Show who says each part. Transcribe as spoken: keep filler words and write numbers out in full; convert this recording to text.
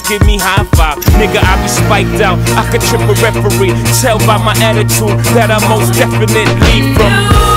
Speaker 1: give me high five. Nigga, I be spiked out, I could trip a referee. Tell by my attitude that I most definitely from